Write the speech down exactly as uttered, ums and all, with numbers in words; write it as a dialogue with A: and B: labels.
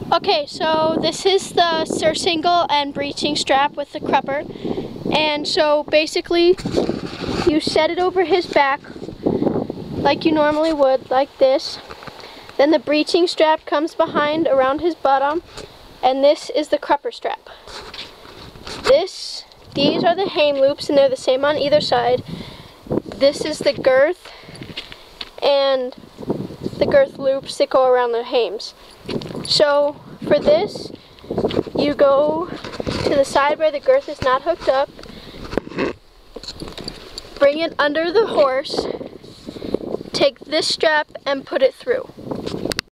A: Okay, so this is the surcingle and breeching strap with the crupper. And so basically, you set it over his back like you normally would, like this. Then the breeching strap comes behind around his bottom, and this is the crupper strap. This, these are the hame loops, and they're the same on either side. This is the girth, and the girth loops that go around the hames. So for this, you go to the side where the girth is not hooked up, bring it under the horse, take this strap and put it through.